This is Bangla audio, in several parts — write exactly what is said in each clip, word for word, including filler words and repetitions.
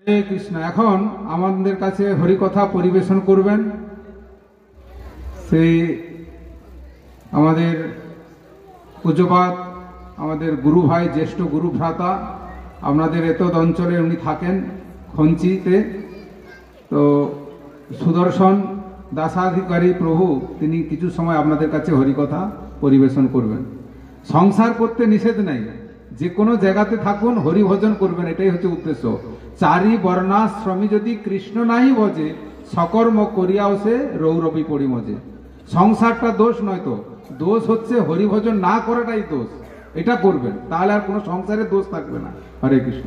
হরে কৃষ্ণ। এখন আমাদের কাছে হরিকথা পরিবেশন করবেন সেই আমাদের পূজ্যপাদ আমাদের গুরু ভাই, জ্যেষ্ঠ গুরু ভ্রাতা, আপনাদের এতদ অঞ্চলে উনি থাকেন খঞ্চিতে। তো সুদর্শন দাসাধিকারী প্রভু তিনি কিছু সময় আপনাদের কাছে হরিকথা পরিবেশন করবেন। সংসার করতে নিষেধ নাই, যে কোনো জায়গাতে থাকুন হরি ভজন করবেন, এটাই হচ্ছে উদ্দেশ্য। চারি বর্ণাশ্রমী যদি কৃষ্ণ নাই ভজে, সকর্ম করিয়াও সে রৌরবী পরিমজে। সংসারটা দোষ নয়, তো দোষ হচ্ছে হরিভজন না করাটাই দোষ। এটা করবেন, তাহলে আর কোনো সংসারে দোষ থাকবে না। হরে কৃষ্ণ।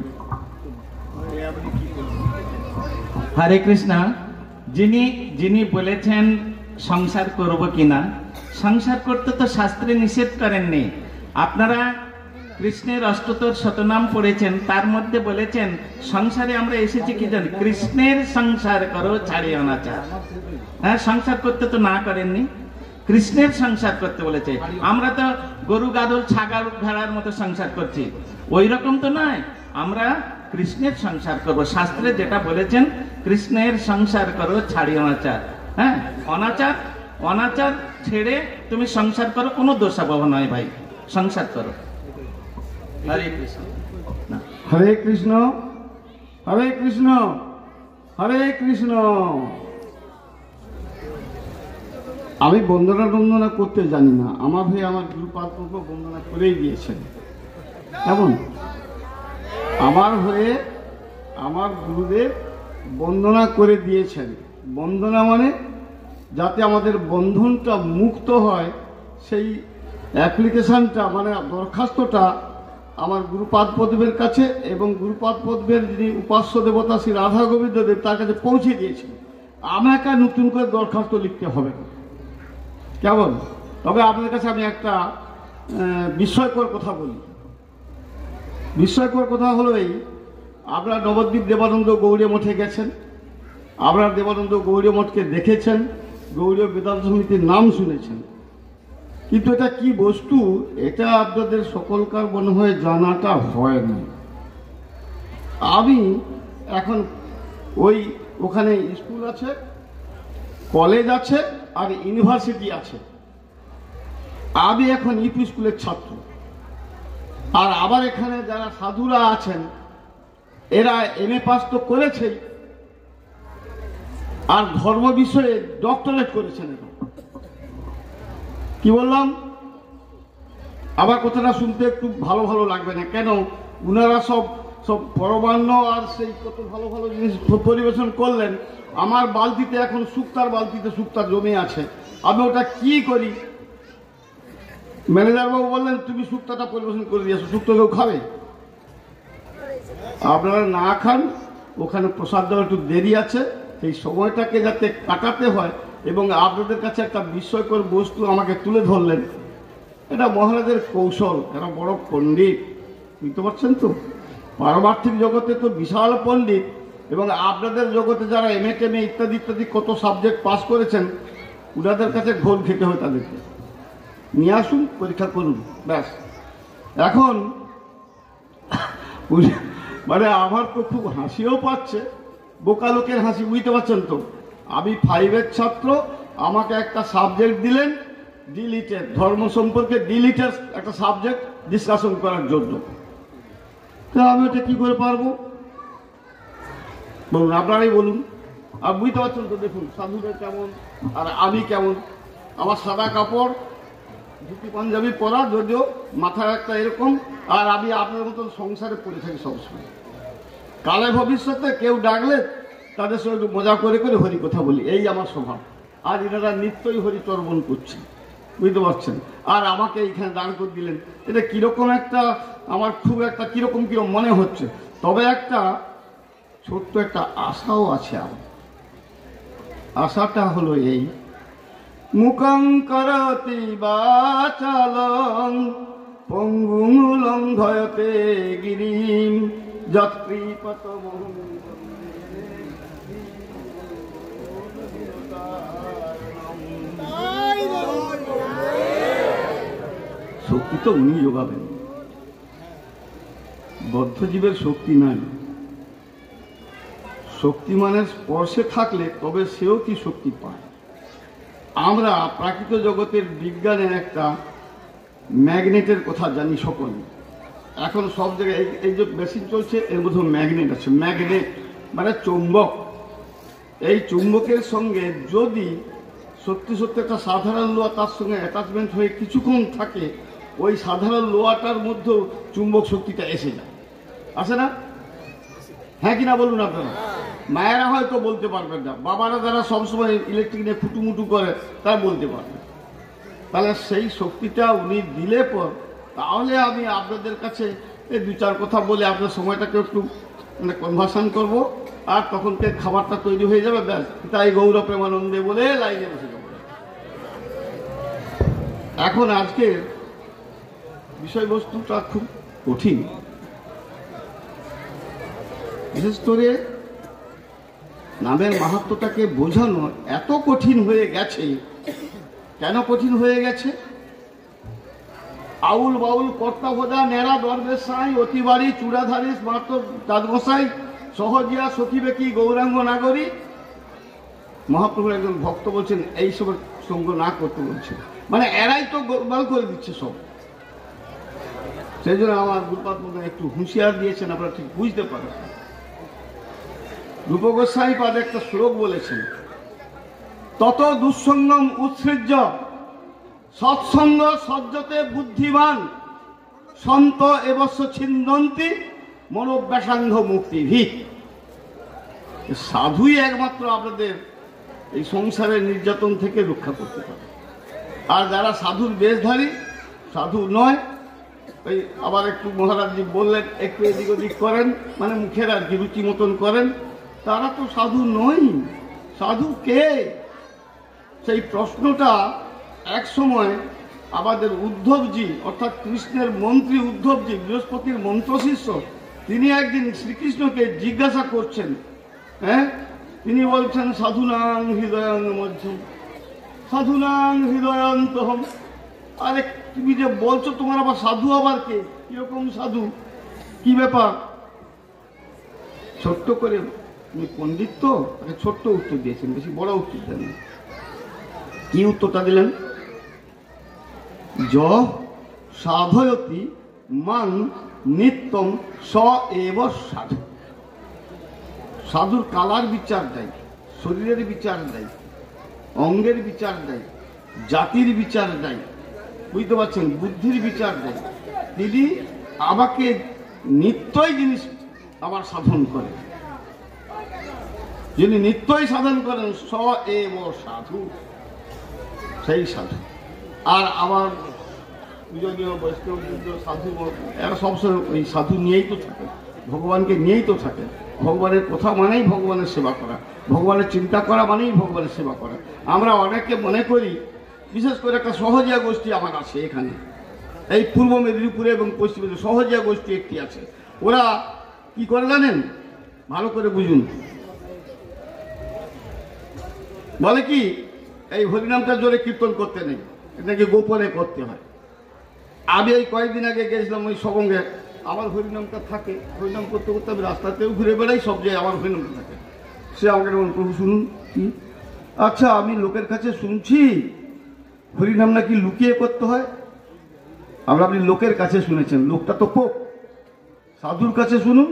হরে কৃষ্ণ। যিনি যিনি বলেছেন সংসার করব কিনা, সংসার করতে তো শাস্ত্রে নিষেধ করেননি। আপনারা কৃষ্ণের অষ্টতর শতনাম পড়েছেন, তার মধ্যে বলেছেন সংসারে আমরা এসেছি কি জানি, কৃষ্ণের সংসার করো ছাড়ি অনাচার। হ্যাঁ, সংসার করতে তো না করেননি, কৃষ্ণের সংসার করতে বলেছে। আমরা তো গরু গাদল ছাগল ভেড়ার মতো সংসার করছি, ওই রকম তো নয়। আমরা কৃষ্ণের সংসার করব, শাস্ত্রে যেটা বলেছেন কৃষ্ণের সংসার করো ছাড়ি অনাচার। হ্যাঁ, অনাচার অনাচার ছেড়ে তুমি সংসার করো, কোনো দোষাবহ নয় ভাই, সংসার করো। হরে কৃষ্ণ। হরে কৃষ্ণ, হরে কৃষ্ণ, হরে কৃষ্ণ। আমি বন্দনা বন্দনা করতে জানি না, আমার ভাই আমার গুরুপাদ প্রভু বন্দনা করেই দিয়েছেন। এমন আমার হয়ে আমার গুরুদেব বন্দনা করে দিয়েছেন। বন্দনা মানে যাতে আমাদের বন্ধনটা মুক্ত হয়, সেই অ্যাপ্লিকেশনটা মানে দরখাস্তটা আমার গুরুপাদ পদ্মের কাছে এবং গুরুপাদ পদ্মের যিনি উপাস্য দেবতা শ্রী রাধা গোবিন্দ দেব তার কাছে পৌঁছে দিয়েছেন। আমাকে নতুন করে দরখাস্ত লিখতে হবে না, কেমন? তবে আপনাদের কাছে আমি একটা বিস্ময়কর কথা বলি। বিস্ময়কর কথা হলো এই, আপনারা নবদ্বীপ দেবানন্দ গৌড়ীয় মঠে গেছেন, আপনারা দেবানন্দ গৌড়ীয় মঠকে দেখেছেন, গৌড়ীয় বেদান্ত সমিতির নাম শুনেছেন, কিন্তু এটা কি বস্তু এটা আপনাদের সকলকার মনে হয় জানাটা হয় না। আমি এখন ওই ওখানে স্কুল আছে, কলেজ আছে আর ইউনিভার্সিটি আছে। আমি এখন ইউপি স্কুলের ছাত্র, আর আবার এখানে যারা সাধুরা আছেন এরা এম এ পাস তো করেছেই, আর ধর্ম বিষয়ে ডক্টরেট করেছেন। কি বললাম? আবার কথাটা শুনতে একটু ভালো ভালো লাগবে না, কেন? উনারা সব সব পরমান্ন আর সেই কত ভালো ভালো জিনিস পরিবেশন করলেন। আমার বালতিতে এখন শুক্তার বালতিতে শুক্তার জমে আছে, আমি ওটা কি করি? ম্যানেজার বাবু বললেন তুমি শুক্তাটা পরিবেশন করে দিয়েছো, শুক্তো কেউ খাবে? আপনারা না খান, ওখানে প্রসাদ দেওয়ার একটু দেরি আছে, সেই সময়টাকে যাতে কাটাতে হয়। এবং আপনাদের কাছে একটা বিস্ময়কর বস্তু আমাকে তুলে ধরলেন, এটা মহারাজের কৌশল। এরা বড় পণ্ডিত, বুঝতে পারছেন তো? পারমার্থিক জগতে তো বিশাল পণ্ডিত, এবং আপনাদের জগতে যারা এম এ টেম এ ইত্যাদি ইত্যাদি কত সাবজেক্ট পাস করেছেন, ওনাদের কাছে ঘোল খেতে হয়। তাদেরকে নিয়ে আসুন, পরীক্ষা করুন, ব্যাস। এখন মানে আমার তো খুব হাসিও পাচ্ছে, বোকা লোকের হাসি, বুঝতে পারছেন তো? আমি ফাইভের ছাত্র, আমাকে একটা সাবজেক্ট দিলেন ডিলিটেড, ধর্ম সম্পর্কে ডিলিটেড একটা সাবজেক্ট ডিসকাশন করার জন্য। তা আমি ওটা কি করে পারবো বলুন? আপনারাই বলুন। আর বুঝতে পারছেন তো? দেখুন সাধুদের কেমন আর আমি কেমন। আমার সাদা কাপড়, ধুতি পাঞ্জাবি পরা, যদিও মাথায় একটা এরকম, আর আমি আপনার মতন সংসারে পড়ে থাকি সবসময়। কালে ভবিষ্যতে কেউ ডাকলে তাদের সঙ্গে মজা করে করে হরি কথা বলি, এই আমার স্বভাব। আর এনারা নিত্যই হরি চর্বণ করছেন, বুঝতে পারছেন? আর আমাকে এইখানে দাঁড় করে দিলেন, এটা কিরকম একটা আমার খুব একটা কিরকম কিরকম মনে হচ্ছে। তবে একটা ছোট্ট একটা আশাও আছে আমার। আশাটা হলো এই, মুখং করতি বাচালং পঙ্গুং লঙ্ঘয়তে গিরিম যৎকৃপত মোহন। শক্তি তো উনি যোগাবেন, বদ্ধজীবের শক্তি নাই। শক্তিমানের স্পর্শে থাকলে তবে সেও কি শক্তি পায়। আমরা প্রাকৃত জগতের বিজ্ঞানের একটা ম্যাগনেটের কথা জানি সকলে। এখন সব জায়গায় এই যে মেশিন চলছে এর মধ্যে ম্যাগনেট আছে। ম্যাগনেট মানে চুম্বক। এই চুম্বকের সঙ্গে যদি সত্যি সত্যি একটা সাধারণ লোহা তার সঙ্গে অ্যাটাচমেন্ট হয়ে কিছুক্ষণ থাকে, ওই সাধারণ লোহাটার মধ্যেও চুম্বক শক্তিটা এসে যায়, আসে না? হ্যাঁ কিনা বলুন আপনারা। মায়েরা হয়তো বলতে পারবেন না, বাবারা যারা সবসময় ইলেকট্রিক নিয়ে ফুটুমুটু করে তারা বলতে পারবে। তাহলে সেই শক্তিটা উনি দিলে পর তাহলে আমি আপনাদের কাছে এই দু চার কথা বলে আপনার সময়টাকে একটু মানে কনভার্সন করবো, আর তখনকে খাবারটা তৈরি হয়ে যাবে, ব্যাস। তাই গৌর প্রেমানন্দে বলে লাইনে বসে যাবো। এখন আজকের বিষয়বস্তুটা খুব কঠিন, বিশেষ করে নামের মাহাত্ম্যটাকে বোঝানো এত কঠিন হয়ে গেছে। কেন কঠিন হয়ে গেছে? আউল বাউল কর্তা ভোজা নেড়া দরবেশ সাই অতিবাড়ি চূড়াধারী স্মার্ত দাদগোসাই সহজিয়া সখিবে কি গৌরাঙ্গ নাগরী। মহাপ্রভুর একজন ভক্ত বলছেন এইসবের সঙ্গ না করতে বলছেন, মানে এরাই তো গোলমাল করে দিচ্ছে সব। সেই জন্য আমার গুরুপাদ একটু হুঁশিয়ার দিয়েছেন, আপনারা ঠিক বুঝতে পারেন। রূপ গোস্বামী পাদ একটা শ্লোক বলেছেন, তত দুঃসঙ্গম উৎসৃজ্য সৎসঙ্গ সজ্জতে বুদ্ধিমান সন্ত এবস্য ছিন্দন্তি মনোব্যাসাঙ্গ মুক্তিভি। সাধুই একমাত্র আপনাদের এই সংসারের নির্যাতন থেকে রক্ষা করতে পারে। আর যারা সাধুর বেশধারী, সাধু নয়, ওই আবার একটু মহারাজজি বললেন একটু এদিক ওদিক করেন, মানে মুখের আর কি রুচি মতন করেন, তারা তো সাধু নয়। সাধু কে? সেই প্রশ্নটা এক সময় আমাদের উদ্ধবজি অর্থাৎ কৃষ্ণের মন্ত্রী উদ্ধবজি, বৃহস্পতির মন্ত্রশিষ্য, তিনি একদিন শ্রীকৃষ্ণকে জিজ্ঞাসা করছেন। হ্যাঁ, তিনি বলছেন সাধুনাং হৃদয়াং মধ্যম সাধুনাং হৃদয়ান্তহম। আরে তুমি যে বলছো তোমার আবার সাধু আবার কে? কিরকম সাধু, কি ব্যাপার? ছোট্ট করে তুমি পণ্ডিত তো ছোট্ট উত্তর দিয়েছেন, বেশি বড় উত্তর দেন। কি উত্তরটা দিলেন? য সাধয়তি মান নিত্যম স এব সাধু। সাধুর কালার বিচার দেয়, শরীরের বিচার দেয়, অঙ্গের বিচার দেয়, জাতির বিচার দেয়, বুঝতে পারছেন, বুদ্ধির বিচার দেয়। তিনি আমাকে নিত্যই জিনিস আমার সাধন করে, যিনি নিত্যই সাধন করেন স এব সাধু, সেই সাধু। আর আমার পূজনীয় বৈষ্ণব সাধু এরা সবসময় ওই সাধু নিয়েই তো থাকে, ভগবানকে নিয়েই তো থাকে। ভগবানের কথা মানেই ভগবানের সেবা করা, ভগবানের চিন্তা করা মানেই ভগবানের সেবা করা। আমরা অনেকে মনে করি, বিশেষ করে একটা সহজিয়া গোষ্ঠী আমার আছে এখানে, এই পূর্ব মেদিনীপুরে এবং পশ্চিম মেদিনীপুরে সহজিয়া গোষ্ঠী একটি আছে। ওরা কি করে জানেন? ভালো করে বুঝুন। বলে কি, এই হরিনামটা জোরে কীর্তন করতে নেই, এটাকে গোপনে করতে হয়। আমি এই কয়েকদিন আগে গেছিলাম ওই সবঙ্গে, আমার হরিনামটা থাকে, হরিনাম করতে করতে আমি রাস্তাতেও ঘুরে বেড়াই, সব জায়গায় আমার হরিনামটা থাকে। সে আমাকে বলুন, প্রভু শুনুন। কি? আচ্ছা, আমি লোকের কাছে শুনছি হরিনাম নাকি লুকিয়ে করতে হয়। আমরা আপনি লোকের কাছে শুনেছেন, লোকটা তো পোপ। সাধুর কাছে শুনুন।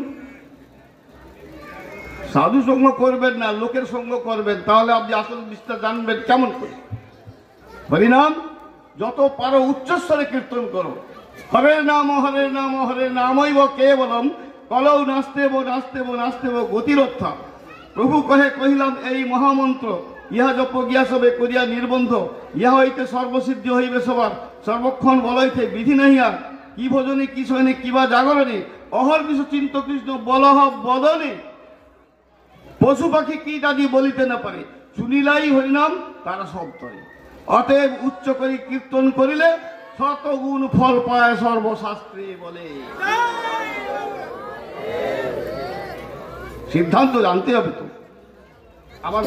সাধু সঙ্গ করবেন না, লোকের সঙ্গ করবেন, তাহলে আপনি আসল বিষয়টা জানবেন কেমন করে। হরিনাম যত পারো উচ্চস্বরে কীর্তন করো। হরের নাম হরের নাম হরের নামই কেবলম কলৌ নাস্তেব নাস্তেব নাস্তেব গতিরক্ষা। প্রভু কহে কহিলাম এই মহামন্ত্র, ইহা জপ গিয়া সবে করিয়া নির্বন্ধ, ইহা হইতে সর্বসিদ্ধি হইবে সবার, সর্বক্ষণ বলইতে বিধি নাহি আর। কি ভোজনে কি শয়নে কিবা জাগরণে, অহর বিষ চিন্ত কৃষ্ণ বলহ বদনে। পশু পাখি কি দাদি বলিতে না পারে, শুনিলাই হরিনাম তারা সব তরে। অতএব উচ্চ করি কীর্তন করিলে শতগুণ ফল পায় সর্বশাস্ত্রে বলে। সিদ্ধান্ত জানতে হবে তো। আবার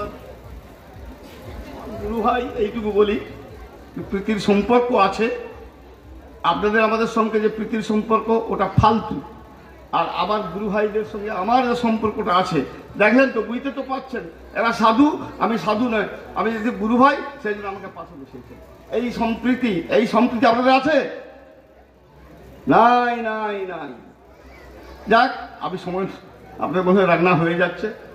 গুরু ভাই এইটুকু বলি, প্রীতির সম্পর্ক আছে আপনাদের আমাদের সঙ্গে, যে প্রীতির সম্পর্ক ওটা ফালতু। আর আবার গুরু ভাইদের সঙ্গে আমার যে সম্পর্কটা আছে দেখলেন তো, বুঝতে তো পারছেন, এরা সাধু, আমি সাধু নয়, আমি যদি গুরু ভাই সেই জন্য আমাকে পাশে বসিয়েছেন। এই সম্প্রীতি, এই সম্প্রীতি আপনাদের আছে? নাই নাই নাই। যাক, আমি সময় আপনার মধ্যে রান্না হয়ে যাচ্ছে।